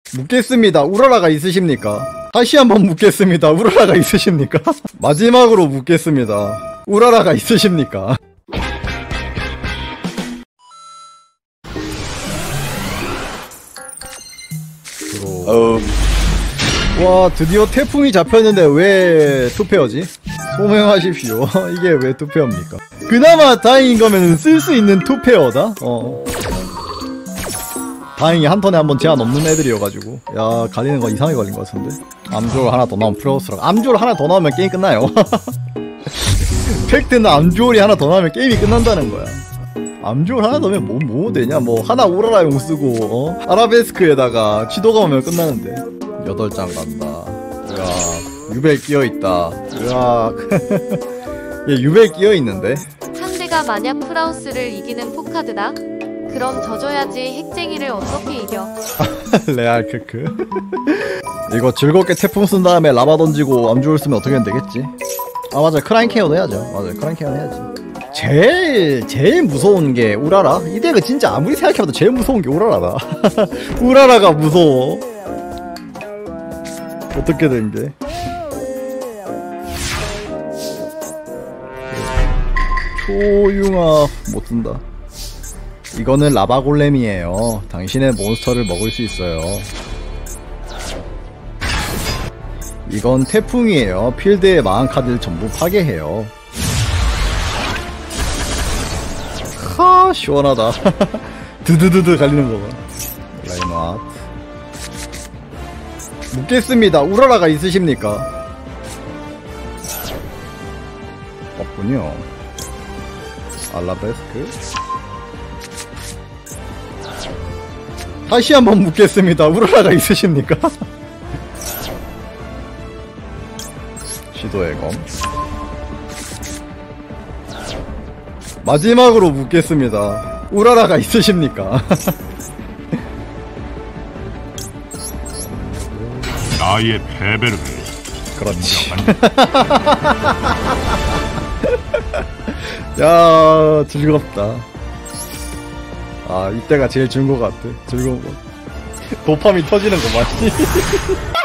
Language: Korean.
묻겠습니다. 우라라가 있으십니까? 다시 한번 묻겠습니다. 우라라가 있으십니까? 마지막으로 묻겠습니다. 우라라가 있으십니까? 와, 드디어 태풍이 잡혔는데 왜 투페어지? 소명하십시오. 이게 왜 투페어입니까? 그나마 다행인 거면 쓸 수 있는 투페어다? 다행히 한 턴에 한번 제한 없는 애들이어가지고. 야, 갈리는 거 이상하게 걸린 것 같은데? 암주얼 하나 더 나오면 프로스라고. 암주얼 하나 더 나오면 게임 끝나요. 팩트는 암주얼이 하나 더 나오면 게임이 끝난다는 거야. 암주얼 하나 더면 뭐 되냐? 뭐 하나 오라라용 쓰고 아라베스크에다가 지도가 오면 끝나는데. 8장 간다. 으악, 유벨 끼어있다. 으악. 얘 유벨 끼어있는데? 상대가 만약 프라우스를 이기는 포카드다? 그럼 져줘야지. 핵쟁이를 어떻게 이겨? 레알 크크. 이거 즐겁게 태풍 쓴 다음에 라바 던지고 암주얼 쓰면 어떻게 되겠지? 아 맞아, 크라인 케어도 해야죠. 맞아, 크라인 케어는 해야지. 제일 무서운 게 우라라. 이 덱은 진짜 아무리 생각해봐도 제일 무서운 게 우라라다. 우라라가 무서워. 어떻게 된 게? 초융합 못 쓴다. 이거는 라바 골렘이에요. 당신의 몬스터를 먹을 수 있어요. 이건 태풍이에요. 필드에 망한 카드를 전부 파괴해요. 하, 시원하다. 드드드드 갈리는 거 봐. 라인아트. 묻겠습니다. 우라라가 있으십니까? 없군요. 알라베스크. 다시 한번 묻겠습니다. 우라라가 있으십니까? 시도의 검. 마지막으로 묻겠습니다. 우라라가 있으십니까? 나의 패배를 그렇지. 야, 즐겁다. 아, 이때가 제일 즐거운 것 같아. 즐거운 거. 도파민 터지는 거 맞지?